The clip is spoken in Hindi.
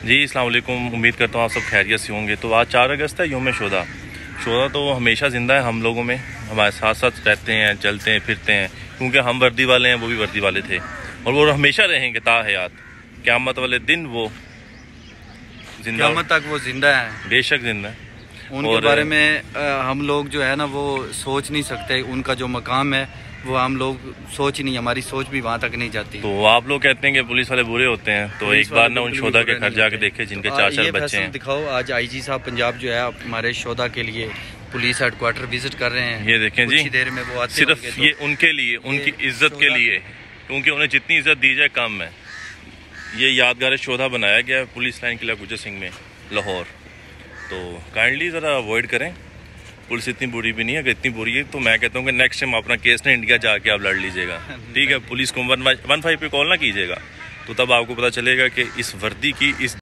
जी अस्सलाम वालेकुम, उम्मीद करता हूँ आप सब खैरियत से होंगे। तो आज 4 अगस्त है, यौम शोदा। शोदा तो हमेशा ज़िंदा है हम लोगों में, हमारे साथ साथ रहते हैं, चलते हैं, फिरते हैं, क्योंकि हम वर्दी वाले हैं, वो भी वर्दी वाले थे और वो हमेशा रहेंगे ता हयात। क़यामत वाले दिन वो जिंदा, क़यामत तक वो जिंदा है, बेशक जिंदा है। उनके बारे में हम लोग जो है ना वो सोच नहीं सकते। उनका जो मकाम है वो हम लोग सोच नहीं, हमारी सोच भी वहाँ तक नहीं जाती। तो आप लोग कहते हैं कि पुलिस वाले बुरे होते हैं, तो एक बार ना उन शोधा के घर जाके देखे जिनके 4 बच्चे हैं। दिखाओ, आज आईजी साहब पंजाब जो है हमारे शोधा के लिए पुलिस हेडक्वार्टर विजिट कर रहे हैं। ये देखें जी, देर में वो आते सिर्फ तो ये उनके लिए, उनकी इज्जत के लिए, क्योंकि उन्हें जितनी इज्जत दी जाए कम है। ये यादगार शोधा बनाया गया है पुलिस लाइन किला गुजर सिंह में, लाहौर। तो काइंडली ज़रा अवॉइड करें। पुलिस इतनी बुरी भी नहीं है, अगर इतनी बुरी है तो मैं कहता हूँ कि नेक्स्ट टाइम अपना केस ना इंडिया जाके आप लड़ लीजिएगा, ठीक है। पुलिस को 115 पे कॉल ना कीजिएगा, तो तब आपको पता चलेगा कि इस वर्दी की, इस